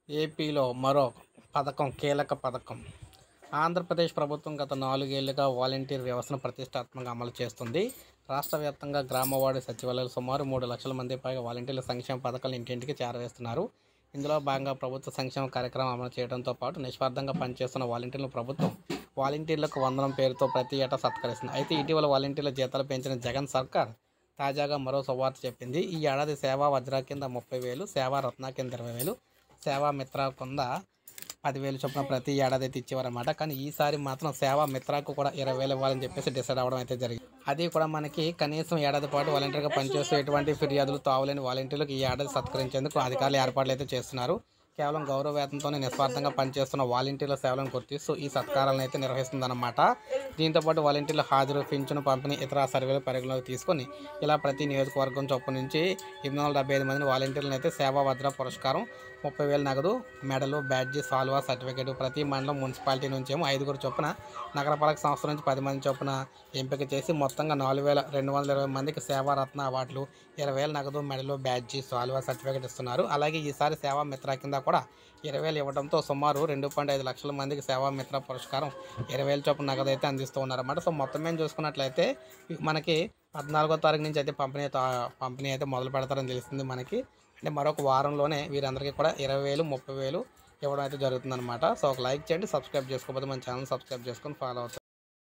ఏపీలో మరో పథకం కీలక పథకం. ఆంధ్రప్రదేశ్ ప్రభుత్వం గత 4 ఏళ్లుగా వాలంటీర్ వ్యవస్థను ప్రతిష్టాత్మకంగా అమలు చేస్తుంది. రాష్ట్ర వ్యాప్తంగా గ్రామవార్డు సచివాలయాలు సుమారు 3 లక్షల మంది పైగా వాలంటీర్ల సంక్షేమ పథకాలు ఇంటింటికి చేరవేస్తున్నారు. ఇందులో భాగంగా ప్రభుత్వ సంక్షేమ కార్యక్రమం అమలు చేయడంతో పాటు నిస్వార్థంగా పనిచేస్తున్న వాలంటీర్లను ప్రభుత్వం వాలంటీర్లకు వందనం పేరుతో ప్రతి ఏటా సత్కరిస్తుంది. అయితే ఇటీవల వాలంటీర్ల జీతాలు పెంచిన జగన్ సర్కార్ తాజాగా మరో శుభవార్త చెప్పింది. ఈ ఏడాది సేవా వజ్ర కింద 30,000, సేవా రత్న కింద 20,000, సేవా మిత్ర కింద 10,000 చొప్పున ప్రతి ఏడాది అయితే ఇచ్చేవారన్నమాట. కానీ ఈసారి మాత్రం సేవా మిత్రకు కూడా 20,000 ఇవ్వాలని చెప్పేసి డిసైడ్ అవ్వడం అయితే జరిగింది. అది కూడా మనకి కనీసం ఏడాది పాటు వాలంటీర్గా పనిచేస్తూ ఎటువంటి ఫిర్యాదులు తావులేని వాలంటీర్లకు ఈ ఏడాది సత్కరించేందుకు అధికారులు ఏర్పాట్లు అయితే చేస్తున్నారు. కేవలం గౌరవ వేతనంతోనే నిస్వార్థంగా పనిచేస్తున్న వాలంటీర్ల సేవలను గుర్తిస్తూ ఈ సత్కారాలను అయితే నిర్వహిస్తుందన్నమాట. దీంతోపాటు వాలంటీర్ల హాజరు, పింఛను పంపిణీ, ఇతర సర్వేలు పరిగణలోకి తీసుకొని ఇలా ప్రతి నియోజకవర్గం చొప్పున నుంచి 875 మందిని వాలంటీర్లను అయితే సేవా వజ్ర పురస్కారం, 30,000 నగదు, మెడలు, బ్యాడ్జి, సాల్వా, సర్టిఫికేట్, ప్రతి మండలం మున్సిపాలిటీ నుంచేమో 5 చొప్పున, నగరపాలక సంస్థ నుంచి 10 మంది చొప్పున ఎంపిక చేసి మొత్తంగా 4,220 మందికి సేవా రత్న అవార్డులు, 20,000 నగదు, మెడలు, బ్యాడ్జి, సాల్వా, సర్టిఫికేట్ ఇస్తున్నారు. అలాగే ఈసారి సేవా మిత్ర కింద కూడా 20,000 ఇవ్వడంతో సుమారు 2.5 లక్షల మందికి సేవా మిత్ర పురస్కారం, 20,000 చొప్పున నగదు అయితే అందిస్తూ ఉన్నారన్నమాట. సో మొత్తం మేము చూసుకున్నట్లయితే మనకి 14వ తారీఖు నుంచి అయితే పంపిణీ అయితే మొదలు పెడతారని తెలుస్తుంది మనకి. అంటే మరొక వారంలోనే వీరందరికీ కూడా 20,000, 30,000 ఇవ్వడం అయితే జరుగుతుందన్నమాట. సో ఒక లైక్ చేయండి, సబ్స్క్రైబ్ చేసుకోకపోతే మన ఛానల్ సబ్స్క్రైబ్ చేసుకొని ఫాలో అవుతారు.